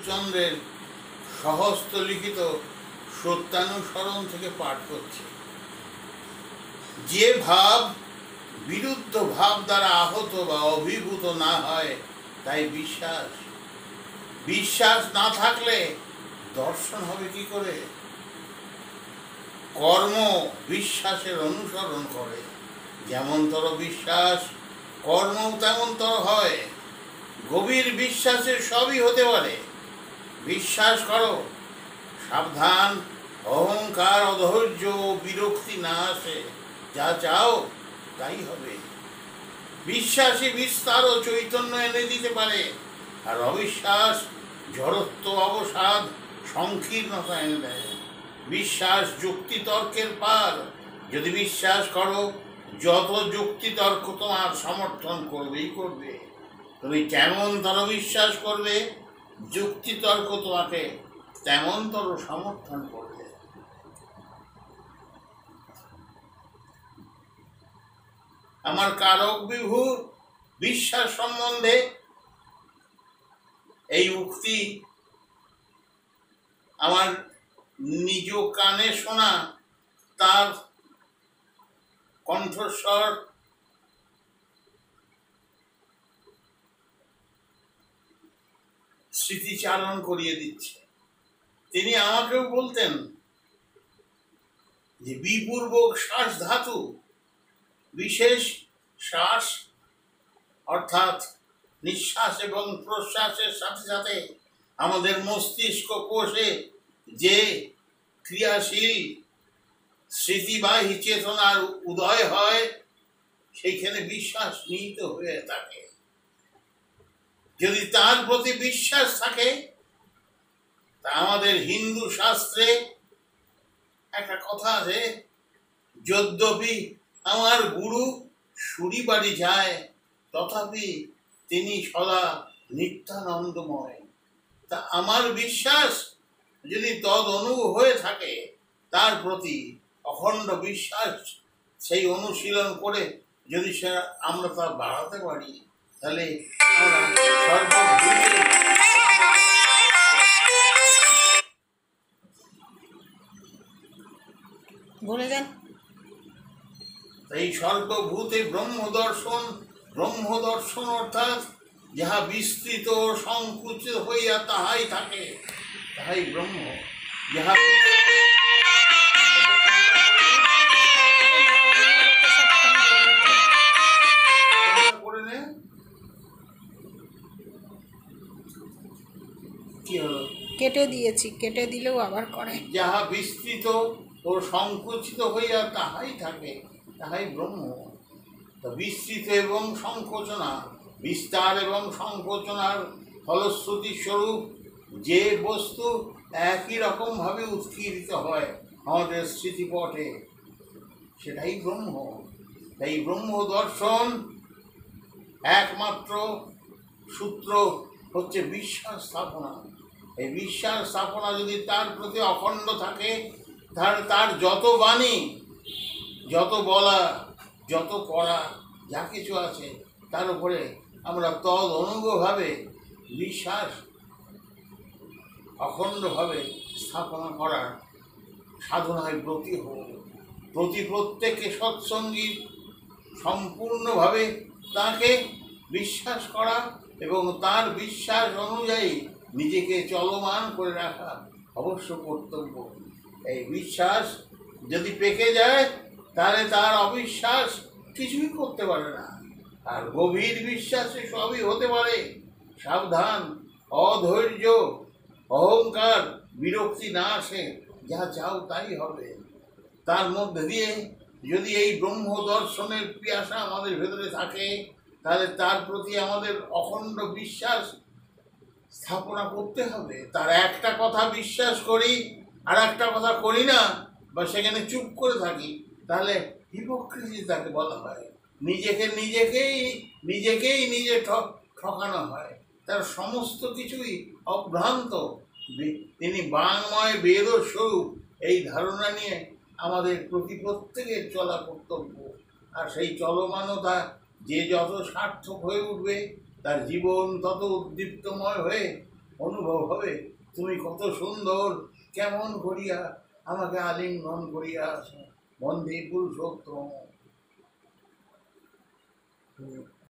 শরৎচন্দ্রের স্বহস্ত লিখিত সত্যানুসরণ থেকে পাঠ করছি। যে ভাব বিরুদ্ধ ভাব দ্বারা আহত বা অভিভূত না হয় তাই বিশ্বাস। বিশ্বাস না থাকলে দর্শন হবে কি করে? কর্ম বিশ্বাসের অনুসরণ করে, যেমনতর বিশ্বাস কর্ম তেমনতর হয়। গভীর বিশ্বাসের সবই হতে পারে। বিশ্বাস করো, সাবধান অহংকার অধৈর্য বিরক্তি না আসে, যা চাও তাই হবে। বিশ্বাসী বিস্তার ও চৈতন্য এনে দিতে পারে, আর অবিশ্বাস জড়ত্ব অবসাদ সংকীর্ণতা এনে দেয়। বিশ্বাস যুক্তিতর্কের পার। যদি বিশ্বাস করো, যত যুক্তিতর্ক তোমার সমর্থন করবেই করবে। তুমি যেমনতর বিশ্বাস করবে, যুক্তিতর্ক তোমাকে তেমনতর সমর্থন করবে। আমার কারক বিভুর বিশ্বাস সম্বন্ধে এই উক্তি আমার নিজ কানে শোনা, তার কণ্ঠস্বর স্মৃতিচারণ করিয়ে দিচ্ছে। তিনি আমাকেও বলতেন যে বিপূর্বক শ্বাস ধাতু, বিশেষ শ্বাস অর্থাৎ নিঃশ্বাস এবং প্রশ্বাসের সাথে সাথে আমাদের মস্তিষ্ক কোষে যে ক্রিয়াশীল স্মৃতিবাহী চেতনার উদয় হয়, সেইখানে বিশ্বাস নিহিত হয়ে থাকে। যদি তার প্রতি বিশ্বাস থাকে, তা আমাদের হিন্দু শাস্ত্রে একটা কথা আছে, যদ্যপি আমার গুরু সুরি বাড়ি যায়, তথাপি তিনি সদা নিত্যানন্দময়। তা আমার বিশ্বাস যদি তদ অনুভব হয়ে থাকে, তার প্রতি অখণ্ড বিশ্বাস সেই অনুশীলন করে যদি আমরা তা বাড়াতে পারি, তাহলে আমরা বলে দেন। এই সর্বভূতে ব্রহ্মদর্শন অর্থাৎ যাহা বিস্তৃত সংকুচিত হইয়া তাহাই থাকে, তাহাই ব্রহ্ম। যাহা কেটে দিয়েছি, কেটে দিলেও আবার করে। যাহা বিস্তৃত ও সংকুচিত হইয়া তাহাই থাকে, তাহাই ব্রহ্ম। বিস্তৃত এবং সংকোচনা, বিস্তার এবং সংকোচনার ফলশ্রুতি স্বরূপ যে বস্তু একই রকমভাবে উৎকীর্ণিত হয় আমাদের স্মৃতিপটে, সেটাই ব্রহ্ম। তাই ব্রহ্ম দর্শন একমাত্র সূত্র হচ্ছে বিশ্বাস স্থাপনা। এই বিশ্বাস স্থাপনা যদি তার প্রতি অখণ্ড থাকে, তাহলে তার যত বাণী, যত বলা, যত করা, যা কিছু আছে, তার উপরে আমরা তদ অনুগভাবে বিশ্বাস অখণ্ডভাবে স্থাপনা করার সাধনায় ব্রতী হব। প্রত্যেককে সৎসঙ্গী সম্পূর্ণভাবে তাকে বিশ্বাস করা এবং তার বিশ্বাস অনুযায়ী নিজেকে চলমান করে রাখা অবশ্য কর্তব্য। এই বিশ্বাস যদি পেকে যায়, তাহলে তার অবিশ্বাস কিছুই করতে পারে না। আর গভীর বিশ্বাসে সবই হতে পারে। সাবধান অধৈর্য অহংকার বিরক্তি না আসে, যা চাও তাই হবে। তার মধ্যে দিয়ে যদি এই ব্রহ্ম দর্শনের পিয়াসা আমাদের ভেতরে থাকে, তাহলে তার প্রতি আমাদের অখণ্ড বিশ্বাস স্থাপনা করতে হবে। তার একটা কথা বিশ্বাস করি আর একটা কথা করি না, বা সেখানে চুপ করে থাকি, তাহলে হিপোক্রিসি তাকে বলা হয়। নিজেকেই নিজে ঠকানো হয়। তার সমস্ত কিছুই অভ্রান্ত। তিনি বাংময় বেদ স্বরূপ, এই ধারণা নিয়ে আমাদের প্রত্যেকের চলা কর্তব্য। আর সেই চলমানতা যে যত সার্থক হয়ে উঠবে, তার জীবন তত উদ্দীপ্তময় হয়ে অনুভব হবে তুমি কত সুন্দর, কেমন করিয়া আমাকে আলিঙ্গন করিয়া বন্দে পুরুষোত্তম।